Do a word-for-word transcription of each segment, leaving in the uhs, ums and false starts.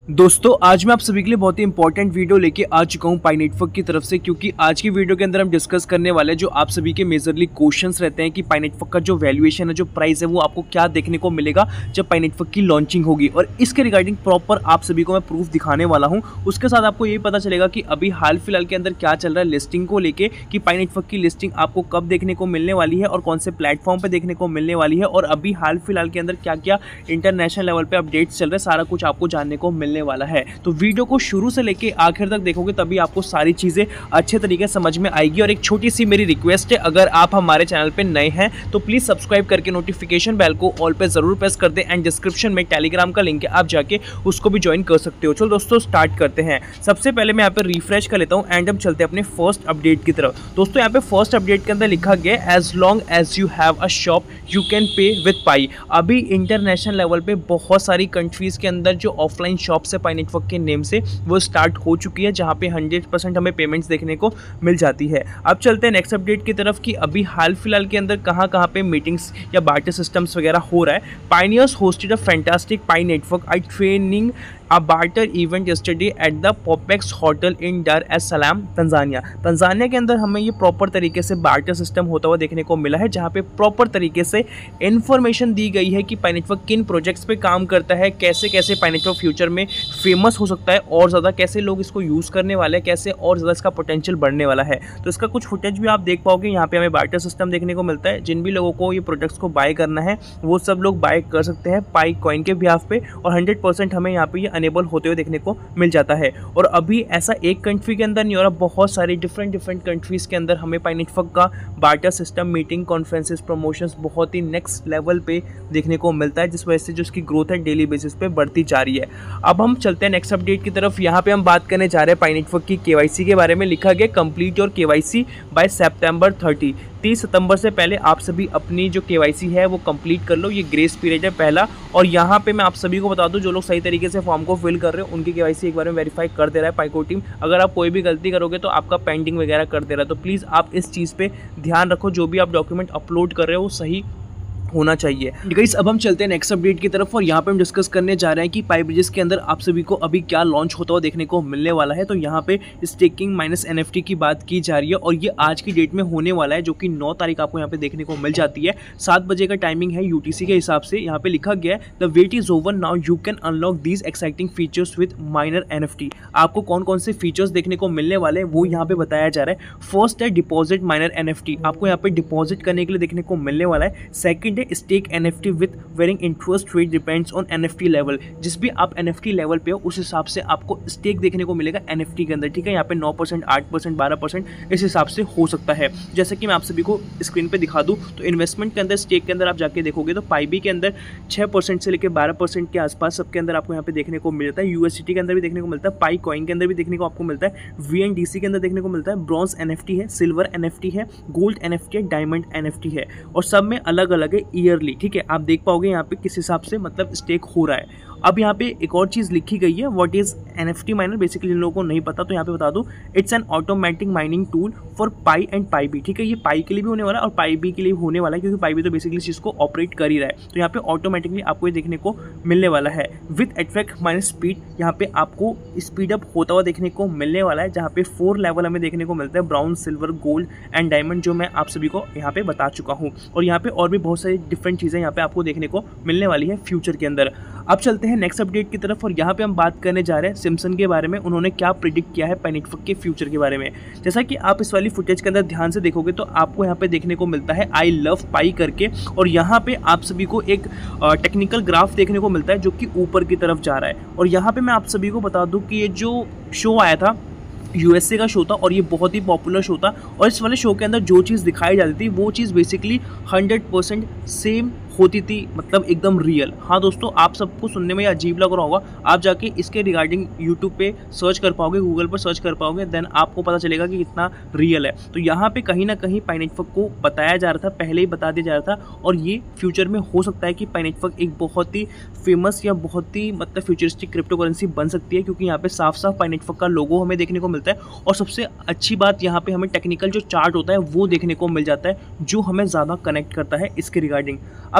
दोस्तों आज मैं आप सभी के लिए बहुत ही इंपॉर्टेंट वीडियो लेके आ चुका हूँ पाई नेटवर्क की तरफ से, क्योंकि आज की वीडियो के अंदर हम डिस्कस करने वाले हैं जो आप सभी के मेजरली क्वेश्चंस रहते हैं कि पाई नेटवर्क का जो वैल्यूएशन है, जो प्राइस है, वो आपको क्या देखने को मिलेगा जब पाई नेटवर्क की लॉन्चिंग होगी। और इसके रिगार्डिंग प्रॉपर आप सभी को मैं प्रूफ दिखाने वाला हूँ। उसके साथ आपको ये पता चलेगा कि अभी हाल फिलहाल के अंदर क्या चल रहा है लिस्टिंग को लेके, कि पाई नेटवर्क की लिस्टिंग आपको कब देखने को मिलने वाली है और कौन से प्लेटफॉर्म पर देखने को मिलने वाली है, और अभी हाल फिलहाल के अंदर क्या क्या इंटरनेशनल लेवल पर अपडेट्स चल रहे हैं, सारा कुछ आपको जानने को मिलने वाला है। तो वीडियो को शुरू से लेके आखिर तक देखोगे तभी आपको सारी चीजें अच्छे तरीके से समझ में आएगी। और एक छोटी सी मेरी रिक्वेस्ट है, अगर आप हमारे चैनल पे नए हैं तो प्लीज सब्सक्राइब करके नोटिफिकेशन बेल को ऑल पे जरूर प्रेस कर दें। एंड डिस्क्रिप्शन में टेलीग्राम का लिंक है, आप जाके उसको भी ज्वाइन कर सकते हो। चलो दोस्तों स्टार्ट करते हैं। सबसे पहले मैं यहाँ पे रिफ्रेश कर लेता हूँ एंड हम चलते हैं अपने फर्स्ट अपडेट की तरफ। दोस्तों यहाँ पे फर्स्ट अपडेट के अंदर लिखा गया as long as you have a shop you can pay with Pi. अभी इंटरनेशनल लेवल पे बहुत सारी कंट्रीज के अंदर जो ऑफलाइन शॉप्स है पाई नेटवर्क के नेम से, वो स्टार्ट हो चुकी है, जहां पे हंड्रेड परसेंट हमें पेमेंट्स देखने को मिल जाती है। अब चलते हैं नेक्स्ट अपडेट की तरफ कि अभी हाल फिलहाल के अंदर कहां कहां पे मीटिंग्स या बार्टर सिस्टम्स वगैरह हो रहा है। Pioneers hosted a fantastic Pi network I training a barter event yesterday at the Popex Hotel in Dar es Salaam, Tanzania. Tanzania के अंदर हमें ये प्रॉपर तरीके से बार्टर सिस्टम होता हुआ देखने को मिला है, जहाँ पे प्रॉपर तरीके से इन्फॉर्मेशन दी गई है कि पाई नेटवर्क किन प्रोजेक्ट्स पे काम करता है, कैसे कैसे पाई नेटवर्क फ्यूचर में फेमस हो सकता है और ज़्यादा, कैसे लोग इसको यूज़ करने वाले हैं, कैसे और ज़्यादा इसका पोटेंशियल बढ़ने वाला है। तो इसका कुछ फुटेज भी आप देख पाओगे। यहाँ पे हमें बार्टर सिस्टम देखने को मिलता है। जिन भी लोगों को ये प्रोडक्ट्स को बाय करना है वो सब लोग बाय कर सकते हैं पाई कॉइन के बिहाफ पे, और हंड्रेड परसेंट हमें यहाँ पे ये अनेबल होते हुए देखने को मिल जाता है। और अभी ऐसा एक कंट्री के अंदर नहीं हो रहा, बहुत सारी डिफरेंट डिफरेंट कंट्रीज के अंदर हमें पाई नेटवर्क का barter system, meeting, conferences, promotions बहुत ही नेक्स्ट लेवल पे देखने को मिलता है, जिस वजह से जो उसकी ग्रोथ है डेली बेसिस पे बढ़ती जा रही है। अब हम चलते हैं नेक्स्ट अपडेट की तरफ। यहाँ पे हम बात करने जा रहे हैं पाई नेटवर्क की केवाईसी के बारे में। लिखा गया complete your KYC by September thirty. तीस सितंबर से पहले आप सभी अपनी जो केवाईसी है वो कंप्लीट कर लो। ये ग्रेस पीरियड है पहला। और यहाँ पे मैं आप सभी को बता दूं, जो लोग सही तरीके से फॉर्म को फिल कर रहे हो उनकी केवाईसी एक बार में वेरीफाई कर दे रहा है पाईको टीम। अगर आप कोई भी गलती करोगे तो आपका पेंडिंग वगैरह कर दे रहा है, तो प्लीज़ आप इस चीज़ पे ध्यान रखो। जो भी आप डॉक्यूमेंट अपलोड कर रहे हो वो सही होना चाहिए। गाइस अब हम चलते हैं नेक्स्ट अपडेट की तरफ, और यहाँ पे हम डिस्कस करने जा रहे हैं कि पाई ब्रिजेस के अंदर आप सभी को अभी क्या लॉन्च होता हुआ देखने को मिलने वाला है। तो यहाँ पे स्टेकिंग माइनस एनएफटी की बात की जा रही है, और ये आज की डेट में होने वाला है, जो कि नौ तारीख आपको यहाँ पे देखने को मिल जाती है। सात बजे का टाइमिंग है यूटीसी के हिसाब से। यहाँ पे लिखा गया है the wait is over now, you can unlock these exciting features with minor NFT. आपको कौन कौन से फीचर्स देखने को मिलने वाले हैं वो यहाँ पे बताया जा रहा है। फर्स्ट है डिपॉजिट माइनर एनएफटी, आपको यहाँ पे डिपॉजिट करने के लिए देखने को मिलने वाला है। सेकंड है stake NFT with varying interest rate depends on NFT level. जिस भी आप एनएफटी लेवल पे हो उस हिसाब से आपको स्टेक देखने को मिलेगा एनएफटी के अंदर, ठीक है। यहाँ पे नौ परसेंट, आठ परसेंट, बारह परसेंट इस हिसाब से हो सकता है। जैसे कि मैं आप सभी को स्क्रीन पे दिखा दूं, तो इन्वेस्टमेंट के अंदर, स्टेक के अंदर आप जाके देखोगे तो पाईबी के अंदर छः परसेंट से लेकर बारह परसेंट के आसपास सबके अंदर आपको यहाँ पे देखने को मिलता है। यूएसडीटी के अंदर भी देखने को मिलता है, पाई कॉइन के अंदर भी देखने को आपको मिलता है, वीएनडीसी के अंदर देखने को मिलता है, ब्रॉन्ज एनएफटी है, सिल्वर एनएफटी है, गोल्ड एनएफटी है, डायमंड एनएफटी है, और सब में अलग अलग है ईयरली, ठीक है। आप देख पाओगे यहाँ पे किस हिसाब से मतलब स्टेक हो रहा है। अब यहाँ पे एक और चीज़ लिखी गई है, what is NFT minor. Basically जिन लोगों को नहीं पता तो यहाँ पे बता दूं, it's an automatic mining tool for Pi and Pi B, ठीक है। ये पाई के लिए भी होने वाला है और पाई बी के लिए भी होने वाला है, क्योंकि पाई बी तो बेसिकली इस चीज़ को ऑपरेट कर ही रहा है। तो यहाँ पे ऑटोमेटिकली आपको ये देखने को मिलने वाला है। विथ एट्रैक्ट माइनस स्पीड, यहाँ पे आपको स्पीड अप होता हुआ देखने को मिलने वाला है, जहाँ पे फोर लेवल हमें देखने को मिलता है, brown, silver, gold and diamond, जो मैं आप सभी को यहाँ पे बता चुका हूँ। और यहाँ पे और भी बहुत सारी डिफरेंट चीज़ें यहाँ पे आपको देखने को मिलने वाली है फ्यूचर के अंदर। अब चलते हैं नेक्स्ट अपडेट की तरफ, और यहाँ पे हम बात करने जा रहे हैं सिम्पसन के बारे में। उन्होंने क्या प्रिडिक्ट किया है पाई नेटवर्क के फ्यूचर के बारे में। जैसा कि आप इस वाली फुटेज के अंदर ध्यान से देखोगे तो आपको यहाँ पे देखने को मिलता है आई लव पाई करके, और यहाँ पे आप सभी को एक टेक्निकल ग्राफ देखने को मिलता है जो कि ऊपर की तरफ जा रहा है। और यहाँ पे मैं आप सभी को बता दूँ कि ये जो शो आया था यूएसए का शो था, और ये बहुत ही पॉपुलर शो था, और इस वाले शो के अंदर जो चीज़ दिखाई जाती थी वो चीज़ बेसिकली हंड्रेड परसेंट सेम होती थी, मतलब एकदम रियल। हाँ दोस्तों, आप सबको सुनने में अजीब लग रहा होगा, आप जाके इसके रिगार्डिंग यूट्यूब पे सर्च कर पाओगे, गूगल पर सर्च कर पाओगे, देन आपको पता चलेगा कि कितना रियल है। तो यहाँ पे कहीं ना कहीं पाई नेटवर्क को बताया जा रहा था, पहले ही बता दिया जा रहा था, और ये फ्यूचर में हो सकता है कि पाई नेटवर्क एक बहुत ही फेमस या बहुत ही मतलब फ्यूचरिस्टिक क्रिप्टो करेंसी बन सकती है, क्योंकि यहाँ पे साफ साफ पाई नेटवर्क का लोगो हमें देखने को मिलता है। और सबसे अच्छी बात यहाँ पे हमें टेक्निकल जो चार्ट होता है वो देखने को मिल जाता है, जो हमें ज़्यादा कनेक्ट करता है इसके रिगार्डिंग। अब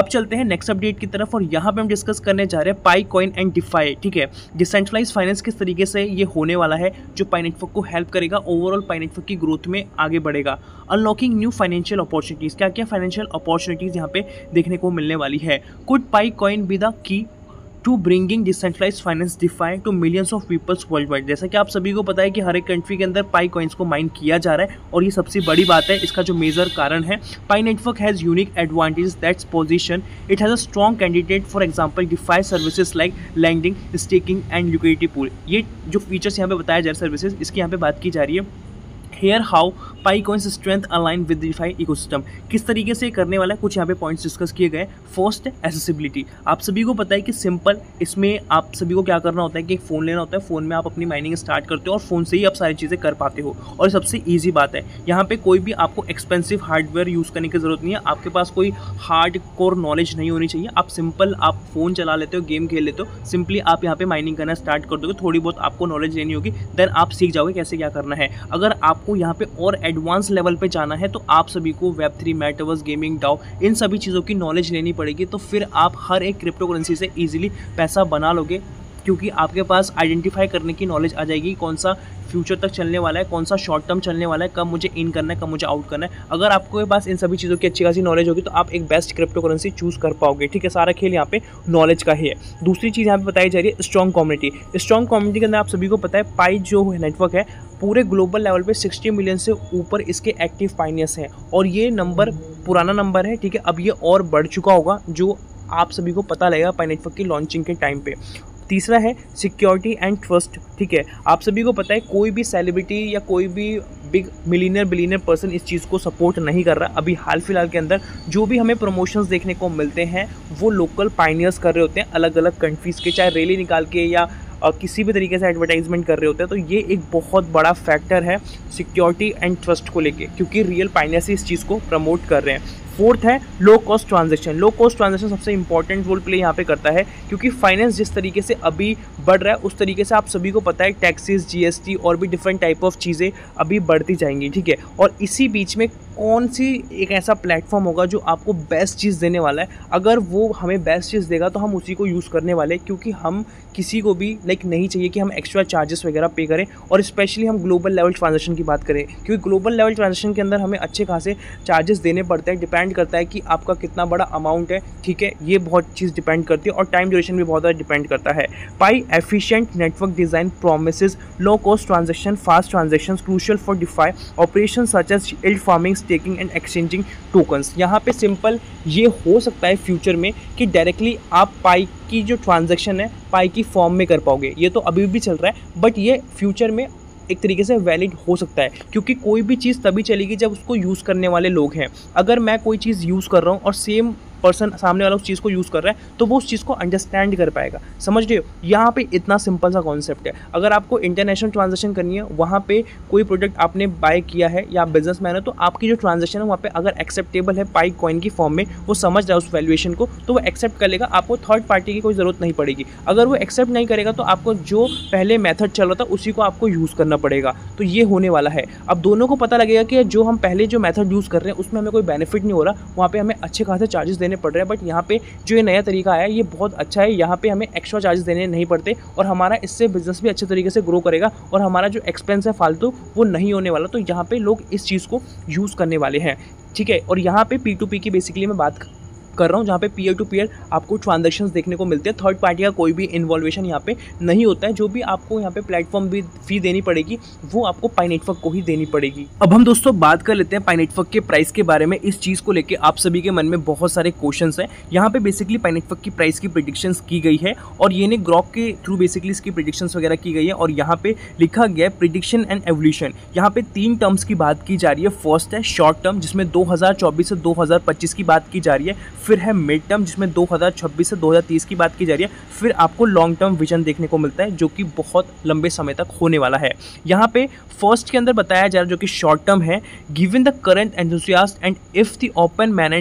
अब चलते हैं नेक्स्ट अपडेट की तरफ और यहाँ पे हम डिस्कस करने जा रहे हैं पाई कॉइन एंड डिफाई। ठीक है, डिसेंट्रलाइज फाइनेंस किस तरीके से ये होने वाला है जो पाई नेटवर्क को हेल्प करेगा, ओवरऑल पाई नेटवर्क की ग्रोथ में आगे बढ़ेगा। अनलॉकिंग न्यू फाइनेंशियल अपॉर्चुनिटीज, क्या क्या फाइनेंशियल अपॉर्चुनिटीज यहाँ पे देखने को मिलने वाली है। Could Pi coin be the key to bringing decentralize finance DeFi to millions of peoples worldwide. जैसा कि आप सभी को पता है कि हर एक कंट्री के अंदर पाई कॉइन्स को माइन किया जा रहा है और ये सबसे बड़ी बात है, इसका जो मेजर कारण है। Pi network has unique advantage that's position it has a strong candidate for example DeFi services like landing, staking and liquidity pool. ये जो फीचर्स यहाँ पे बताया जा रहा है सर्विसेज, इसकी यहाँ पे बात की जा रही है। Here how Pi coins strength align with DeFi ecosystem, किस तरीके से करने वाला है, कुछ यहाँ पे पॉइंट्स डिस्कस किए गए। फर्स्ट एसेसिबिलिटी, आप सभी को पता है कि सिंपल, इसमें आप सभी को क्या करना होता है कि एक फ़ोन लेना होता है, फ़ोन में आप अपनी माइनिंग स्टार्ट करते हो और फ़ोन से ही आप सारी चीज़ें कर पाते हो और सबसे ईजी बात है। यहाँ पे कोई भी आपको एक्सपेंसिव हार्डवेयर यूज़ करने की ज़रूरत नहीं है, आपके पास कोई हार्ड कोर नॉलेज नहीं होनी चाहिए। आप सिंपल आप फ़ोन चला लेते हो, गेम खेल लेते हो, सिंपली आप यहाँ पे माइनिंग करना स्टार्ट कर दोगे, थोड़ी बहुत आपको नॉलेज लेनी होगी, देन आप सीख जाओगे कैसे क्या करना है। अगर आपको यहाँ पे और एडवांस लेवल पे जाना है तो आप सभी को web three, metaverse, gaming, DAO, इन सभी चीज़ों की नॉलेज लेनी पड़ेगी। तो फिर आप हर एक क्रिप्टो करेंसी से इजीली पैसा बना लोगे, क्योंकि आपके पास आइडेंटिफाई करने की नॉलेज आ जाएगी कौन सा फ्यूचर तक चलने वाला है, कौन सा शॉर्ट टर्म चलने वाला है, कब मुझे इन करना है, कब मुझे आउट करना है। अगर आपके पास इन सभी चीज़ों की अच्छी खासी नॉलेज होगी तो आप एक बेस्ट क्रिप्टो करेंसी चूज़ कर पाओगे। ठीक है, सारा खेल यहाँ पे नॉलेज का ही है। दूसरी चीज़ यहाँ पे बताई जा रही है स्ट्रॉन्ग कम्युनिटी। स्ट्रॉन्ग कम्युनिटी के अंदर आप सभी को पता है पाई जो नेटवर्क है पूरे ग्लोबल लेवल पे साठ मिलियन से ऊपर इसके एक्टिव पाइनियर्स हैं और ये नंबर पुराना नंबर है। ठीक है, अब ये और बढ़ चुका होगा जो आप सभी को पता लगेगा पाई नेटवर्क की लॉन्चिंग के टाइम पे। तीसरा है सिक्योरिटी एंड ट्रस्ट। ठीक है, आप सभी को पता है कोई भी सेलिब्रिटी या कोई भी बिग मिलीनियर बिलीनियर पर्सन इस चीज़ को सपोर्ट नहीं कर रहा। अभी हाल फिलहाल के अंदर जो भी हमें प्रमोशंस देखने को मिलते हैं वो लोकल पाइनियर्स कर रहे होते हैं अलग अलग कंट्रीज़ के, चाहे रैली निकाल के या और किसी भी तरीके से एडवर्टाइजमेंट कर रहे होते हैं। तो ये एक बहुत बड़ा फैक्टर है सिक्योरिटी एंड ट्रस्ट को लेके, क्योंकि रियल पाइनियर्स इस चीज़ को प्रमोट कर रहे हैं। फोर्थ है low cost transaction. Low cost transaction सबसे इंपॉर्टेंट रोल प्ले यहाँ पे करता है, क्योंकि फाइनेंस जिस तरीके से अभी बढ़ रहा है उस तरीके से आप सभी को पता है टैक्सेस, जीएसटी और भी डिफरेंट टाइप ऑफ चीज़ें अभी बढ़ती जाएंगी। ठीक है, और इसी बीच में कौन सी एक ऐसा प्लेटफॉर्म होगा जो आपको बेस्ट चीज़ देने वाला है। अगर वो हमें बेस्ट चीज़ देगा तो हम उसी को यूज़ करने वाले हैं, क्योंकि हम किसी को भी लाइक नहीं चाहिए कि हम एक्स्ट्रा चार्जेस वगैरह पे करें। और स्पेशली हम ग्लोबल लेवल ट्रांजैक्शन की बात करें, क्योंकि ग्लोबल लेवल ट्रांजैक्शन के अंदर हमें अच्छे खासे चार्जेस देने पड़ते हैं। डिपेंड करता है कि आपका कितना बड़ा अमाउंट है। ठीक है, ये बहुत चीज़ डिपेंड करती है और टाइम ड्यूरेशन भी बहुत ज़्यादा डिपेंड करता है। Pi efficient network design promises low cost transaction, fast transactions crucial for DeFi operation such as yield farming, staking and exchanging tokens. यहाँ पे सिंपल ये हो सकता है फ्यूचर में कि डायरेक्टली आप पाई की जो ट्रांजैक्शन है पाई की फॉर्म में कर पाओगे। ये तो अभी भी चल रहा है, बट ये फ्यूचर में एक तरीके से वैलिड हो सकता है, क्योंकि कोई भी चीज़ तभी चलेगी जब उसको यूज़ करने वाले लोग हैं। अगर मैं कोई चीज़ यूज़ कर रहा हूँ और सेम पर्सन सामने वाला उस चीज़ को यूज़ कर रहा है तो वो उस चीज़ को अंडरस्टैंड कर पाएगा। समझ रहे हो, यहाँ पे इतना सिंपल सा कॉन्सेप्ट है। अगर आपको इंटरनेशनल ट्रांजैक्शन करनी है, वहाँ पे कोई प्रोडक्ट आपने बाय किया है या बिजनेसमैन है, तो आपकी जो ट्रांजैक्शन है वहाँ पे अगर एक्सेप्टेबल है पाई कॉइन की फॉर्म में, वो समझ रहा है उस वैल्यूएशन को, तो वो एक्सेप्ट कर लेगा। आपको थर्ड पार्टी की कोई ज़रूरत नहीं पड़ेगी। अगर वो एक्सेप्ट नहीं करेगा तो आपको जो पहले मेथड चल रहा था उसी को आपको यूज़ करना पड़ेगा। तो ये होने वाला है। अब दोनों को पता लगेगा कि जो हम पहले जो मेथड यूज़ कर रहे हैं उसमें हमें कोई बेनिफिट नहीं हो रहा, वहाँ पे हमें अच्छे खासे चार्जेस देने पड़ रहे हैं। बट यहाँ पे जो ये नया तरीका आया है ये बहुत अच्छा है, यहाँ पे हमें एक्स्ट्रा चार्जेस देने नहीं पड़ते और हमारा इससे बिजनेस भी अच्छे तरीके से ग्रो करेगा और हमारा जो एक्सपेंस है फालतू वो नहीं होने वाला। तो यहाँ पे लोग इस चीज़ को यूज़ करने वाले हैं। ठीक है, और यहाँ पे पी टू पी की बेसिकली मैं बात कर रहा हूँ, जहाँ पे पीयर टू पीयर आपको ट्रांजैक्शंस देखने को मिलते हैं। थर्ड पार्टी का कोई भी इन्वॉल्वेशन यहाँ पे नहीं होता है। जो भी आपको यहाँ पे प्लेटफॉर्म भी फी देनी पड़ेगी वो आपको पाई नेटवर्क को ही देनी पड़ेगी। अब हम दोस्तों बात कर लेते हैं पाई नेटवर्क के प्राइस के बारे में। इस चीज़ को लेकर आप सभी के मन में बहुत सारे क्वेश्चंस हैं। यहाँ पे बेसिकली पाई नेटवर्क की प्राइस की प्रेडिक्शंस की गई है और ये ने ग्रॉक के थ्रू बेसिकली इसकी प्रेडिक्शंस वगैरह की गई है और यहाँ पे लिखा गया है प्रेडिक्शन एंड एवोल्यूशन। यहाँ पे तीन टर्म्स की बात की जा रही है। फर्स्ट है शॉर्ट टर्म जिसमें दो हज़ार चौबीस से दो हज़ार पच्चीस की बात की जा रही है। फिर है मिड टर्म जिसमें दो हज़ार छब्बीस से दो हज़ार तीस की बात की जा रही है। फिर आपको लॉन्ग टर्म विजन देखने को मिलता है जो कि बहुत लंबे समय तक होने वाला है। यहाँ पे फर्स्ट के अंदर बताया जा रहा है जो कि शॉर्ट टर्म है, given the current enthusiast and if the open mainnet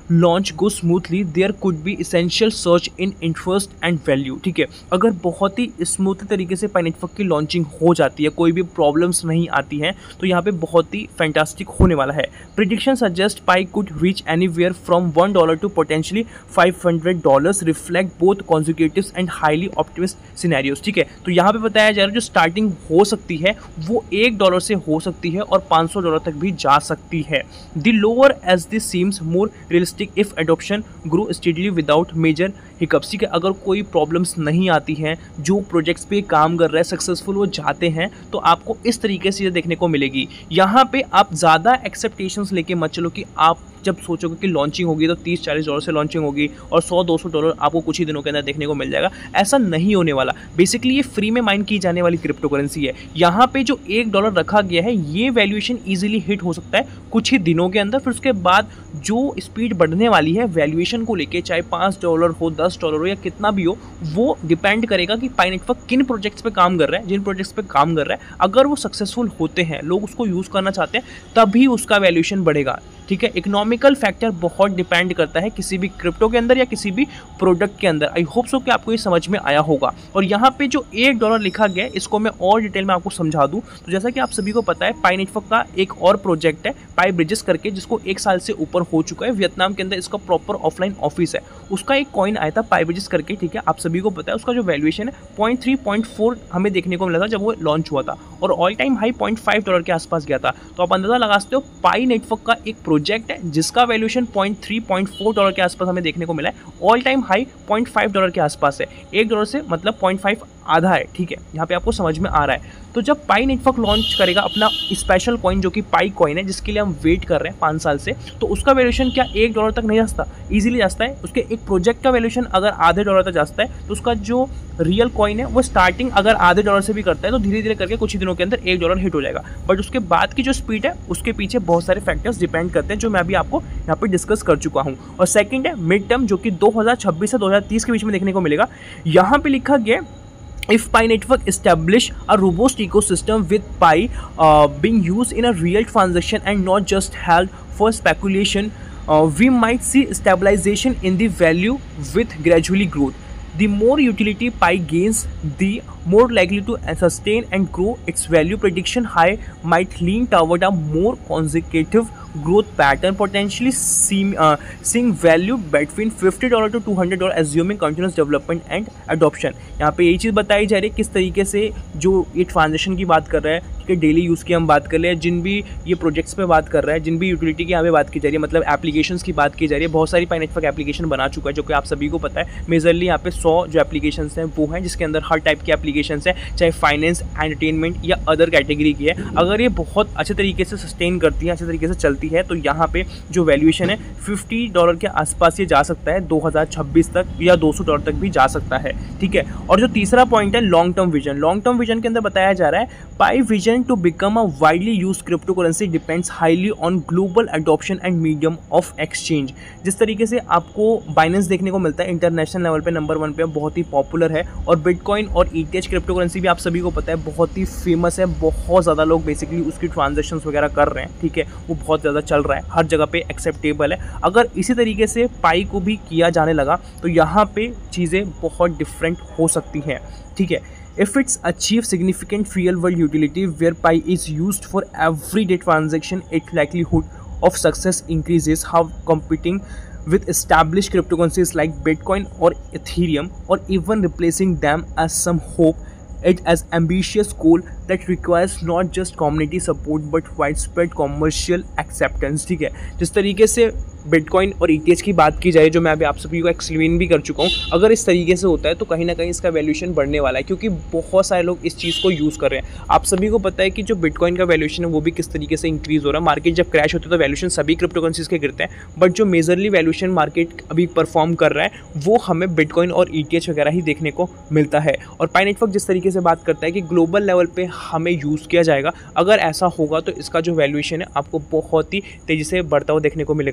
launch go smoothly there could be essential surge in interest and value. ठीक है, अगर बहुत ही स्मूथ तरीके से पाई नेटवर्क की लॉन्चिंग हो जाती है, कोई भी प्रॉब्लम्स नहीं आती हैं, तो यहाँ पे बहुत ही फैंटास्टिक होने वाला है। Prediction suggest Pi could reach anywhere from one dollar to potentially five hundred dollars, reflect both conservatives and highly optimist scenarios. ठीक है, तो यहाँ पे बताया जा रहा है जो स्टार्टिंग हो सकती है वो एक डॉलर से हो सकती है और पाँच सौ डॉलर तक भी जा सकती है। The lower edge this seems more realistic if adoption grow steadily without major hiccups. ठीक है, अगर कोई प्रॉब्लम्स नहीं आती हैं, जो प्रोजेक्ट्स पे काम कर रहे हैं सक्सेसफुल वो जाते हैं, तो आपको इस तरीके से देखने को मिलेगी। यहाँ पे आप ज़्यादा एक्सेप्टेशंस लेके मत चलो कि आप जब सोचोगे कि लॉन्चिंग होगी तो तीस चालीस डॉलर से लॉन्चिंग होगी और सौ दो सौ डॉलर आपको कुछ ही दिनों के अंदर देखने को मिल जाएगा। ऐसा नहीं होने वाला। बेसिकली ये फ्री में माइन की जाने वाली क्रिप्टो करेंसी है। यहाँ पे जो एक डॉलर रखा गया है ये वैल्यूएशन इजीली हिट हो सकता है कुछ ही दिनों के अंदर। फिर उसके बाद जो स्पीड बढ़ने वाली है वैल्यूएशन को लेके, चाहे पाँच डॉलर हो, दस डॉलर हो या कितना भी हो, वो डिपेंड करेगा कि पाई नेटवर्क किन प्रोजेक्ट्स पे काम कर रहा है। जिन प्रोजेक्ट्स पे काम कर रहा है अगर वो सक्सेसफुल होते हैं, लोग उसको यूज़ करना चाहते हैं, तभी उसका वैल्यूएशन बढ़ेगा। ठीक है, इकोनॉमिकल फैक्टर बहुत डिपेंड करता है किसी भी क्रिप्टो के अंदर या किसी भी प्रोडक्ट के अंदर। आई होप सो कि आपको ये समझ में आया होगा। और यहाँ पे जो एक डॉलर लिखा गया है इसको मैं और डिटेल में आपको समझा दूँ तो जैसा कि आप सभी को पता है पाई नेटवर्क का एक और प्रोजेक्ट है पाई ब्रिजेस करके, जिसको एक साल से ऊपर हो चुका है। वियतनाम के अंदर इसका प्रॉपर ऑफलाइन ऑफिस है। उसका एक कॉइन आया था पाई ब्रिजेस करके। ठीक है, आप सभी को पता है उसका जो वैल्यूएशन है पॉइंट थ्री पॉइंट फोर हमें देखने को मिला था जब वो लॉन्च हुआ था और all time high point five dollar के आसपास गया था। तो आप अंदाजा लगा सकते हो पाई नेटवर्क का एक प्रोजेक्ट है जिसका valuation point three point four dollar के आसपास हमें देखने को मिला है। All time high point five dollar के आसपास है। एक डॉलर से मतलब पॉइंट फाइव आधा है। ठीक है, यहाँ पे आपको समझ में आ रहा है। तो जब पाई नेटवर्क लॉन्च करेगा अपना स्पेशल कॉइन जो कि पाई कॉइन है, जिसके लिए हम वेट कर रहे हैं पाँच साल से, तो उसका वैल्यूएशन क्या एक डॉलर तक नहीं जाता, इजीली जाता है। उसके एक प्रोजेक्ट का वैल्यूएशन अगर आधे डॉलर तक जाता है तो उसका जो रियल कॉइन है वो स्टार्टिंग अगर आधे डॉलर से भी करता है तो धीरे धीरे करके कुछ ही दिनों के अंदर एक डॉलर हिट हो जाएगा। बट उसके बाद की जो स्पीड है उसके पीछे बहुत सारे फैक्टर्स डिपेंड करते हैं जो मैं अभी आपको यहाँ पे डिस्कस कर चुका हूँ। और सेकंड है मिड टर्म, जो कि दो हज़ार छब्बीस से दो हज़ार तीस के बीच में देखने को मिलेगा। यहाँ पे लिखा गया if Pi Network establish a robust ecosystem with Pi uh, being used in a real transaction and not just held for speculation, uh, we might see stabilization in the value with gradually growth. The more utility Pi gains, the more likely to sustain and grow its value. Prediction high might lean toward a more consecutive growth pattern, potentially seem, uh, seeing value between fifty dollar to two hundred dollar assuming continuous development and adoption। यहाँ पे यही चीज़ बताई जा रही है किस तरीके से जो ये ट्रांजेक्शन की बात कर रहा है, ठीक है, डेली यूज़ की हम बात कर रहे हैं, जिन भी ये प्रोजेक्ट्स पे बात कर रहा है, जिन भी यूटिलिटी की यहाँ पे बात की जा रही है, मतलब एप्लीकेशंस की बात की जा रही है। बहुत सारी पाई नेटवर्क एप्लीकेशन बना चुका है जो कि आप सभी को पता है। मेजरली यहाँ पे सौ जो एप्लीकेशंस हैं वो हैं जिसके अंदर हर टाइप की एप्लीकेशंस हैं, चाहे फाइनेंस, एंटरटेनमेंट या अदर कैटेगरी की है। अगर ये बहुत अच्छे तरीके से सस्टेन करती है, अच्छे तरीके से चलती है, तो यहाँ पे जो वैल्यूएशन है फिफ्टी डॉलर के आसपास ये जा सकता है दो हज़ार छब्बीस तक, या दो सौ डॉलर तक भी जा सकता है। ठीक है, और जो तीसरा पॉइंट है long term vision. Long term vision के अंदर बताया जा रहा है Pi vision to become a widely used crypto currency depends highly on global adoption and medium of exchange. जिस तरीके से आपको बाइनेंस देखने को मिलता है इंटरनेशनल लेवल पे नंबर वन पे, बहुत ही पॉपुलर है, और बिटकॉइन और ईटीएच क्रिप्टो करेंसी भी आप सभी को पता है बहुत ही फेमस है। बहुत ज़्यादा लोग बेसिकली उसकी ट्रांजेक्शंस वगैरह कर रहे हैं। ठीक है, वो बहुत ज़्यादा चल रहा है, हर जगह पे एक्सेप्टेबल है। अगर इसी तरीके से पाई को भी किया जाने लगा तो यहाँ पे चीज़ें बहुत डिफरेंट हो सकती हैं। ठीक है, if it's achieve significant real world utility where Pi is used for everyday transaction, its likelihood of success increases. How competing with established cryptocurrencies like Bitcoin or Ethereum, or even replacing them as some hope it as ambitious goal that requires not just community support but widespread commercial acceptance। ठीक है, जिस तरीके से bitcoin और ETH की बात की जाए, जो मैं अभी आप सभी को एक्सप्लेन भी कर चुका हूँ, अगर इस तरीके से होता है तो कहीं ना कहीं इसका वैल्यूएशन बढ़ने वाला है, क्योंकि बहुत सारे लोग इस चीज़ को यूज़ कर रहे हैं। आप सभी को पता है कि जो बिटकॉइन का वैल्यूएशन है वो भी किस तरीके से इंक्रीज़ हो रहा है। मार्केट जब क्रैश होती है तो वैल्यूएशन सभी क्रिप्टो करेंसीज के गिरते हैं, बट जो मेजरली वैल्यूएशन मार्केट अभी परफॉर्म कर रहा है वो हमें बिटकॉइन और ईटीएच वगैरह ही देखने को मिलता है। और पाई नेटवर्क जिस तरीके से बात करता है कि ग्लोबल लेवल पर हमें यूज़ किया जाएगा, अगर ऐसा होगा तो इसका जो वैल्यूएशन है आपको बहुत ही तेज़ी से बढ़ता हुआ देखने को मिलेगा। आई होप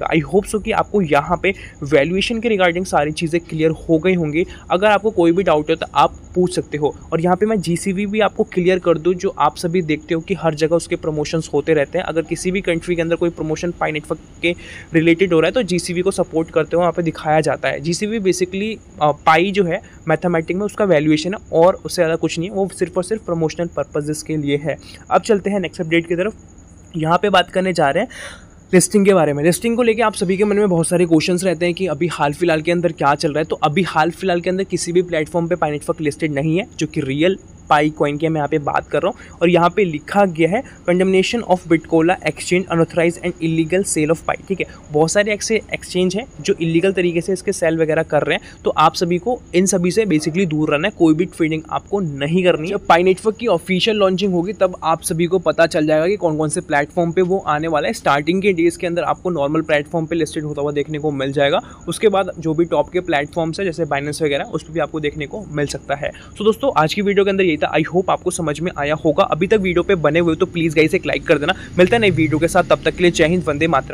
सो कि आपको यहाँ पे वैल्यूएशन के रिगार्डिंग सारी चीज़ें क्लियर हो गई होंगी। अगर आपको कोई भी डाउट है तो आप पूछ सकते हो। और यहाँ पे मैं जीसीवी भी आपको क्लियर कर दूँ, जो आप सभी देखते हो कि हर जगह उसके प्रमोशंस होते रहते हैं। अगर किसी भी कंट्री के अंदर कोई प्रमोशन पाई नेटवर्क के रिलेटेड हो रहा है तो जीसीवी को सपोर्ट करते हुए वहाँ पे दिखाया जाता है। जीसीवी बेसिकली पाई जो है मैथमेटिक्स में उसका वैल्यूएशन है और उससे ज़्यादा कुछ नहीं है, वो सिर्फ और सिर्फ प्रमोशनल पर्पजेस के लिए है। अब चलते हैं नेक्स्ट अपडेट की तरफ। यहाँ पे बात करने जा रहे हैं लिस्टिंग के बारे में। लिस्टिंग को लेके आप सभी के मन में बहुत सारे क्वेश्चंस रहते हैं कि अभी हाल फिलहाल के अंदर क्या चल रहा है। तो अभी हाल फिलहाल के अंदर किसी भी प्लेटफॉर्म पे पाई नेटवर्क लिस्टेड नहीं है, जो कि रियल पाई कॉइन की मैं यहाँ पे बात कर रहा हूँ। और यहाँ पे लिखा गया है कंडमनेशन ऑफ बिटकोला exchange unauthorized and illegal sale of Pi. ठीक है, बहुत सारे ऐसे एक्सचेंज हैं जो इलीगल तरीके से इसके सेल वगैरह कर रहे हैं, तो आप सभी को इन सभी से बेसिकली दूर रहना है। कोई भी ट्रेडिंग आपको नहीं करनी है। जब पाई नेटवर्क की ऑफिशियल लॉन्चिंग होगी तब आप सभी को पता चल जाएगा कि कौन कौन से प्लेटफॉर्म पे वो आने वाला है। स्टार्टिंग के डेज के अंदर आपको नॉर्मल प्लेटफॉर्म पे लिस्टेड होता हुआ देखने को मिल जाएगा। उसके बाद जो भी टॉप के प्लेटफॉर्म्स है जैसे बाइनेंस वगैरह, उस पर भी आपको देखने को मिल सकता है। तो दोस्तों आज की वीडियो के अंदर यही था। आई होप आपको समझ में आया होगा। अभी तक वीडियो पे बने हुए तो प्लीज गाइस एक लाइक कर देना। मिलता है नई वीडियो के साथ, तब तक के लिए जय हिंद, वंदे मातरम।